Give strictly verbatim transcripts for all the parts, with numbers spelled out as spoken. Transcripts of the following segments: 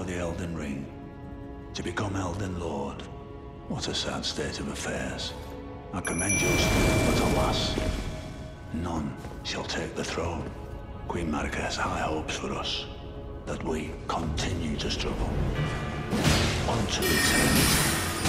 the Elden Ring, to become Elden Lord. What a sad state of affairs. I commend your spirit, but alas, none shall take the throne. Queen Marika has high hopes for us, that we continue to struggle. Unto eternity.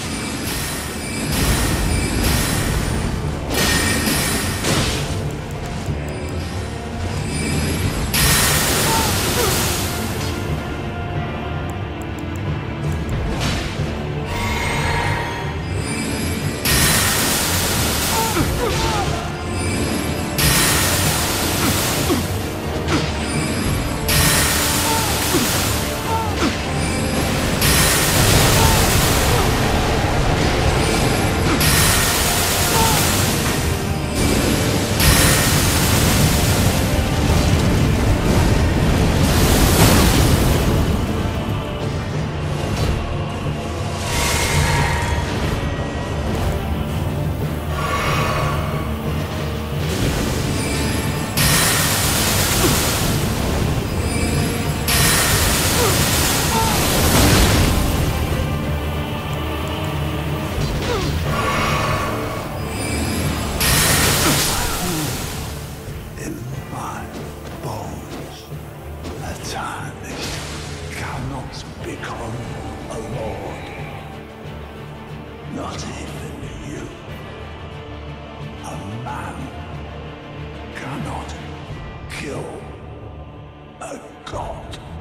Become a lord. Not even you. A man cannot kill a god.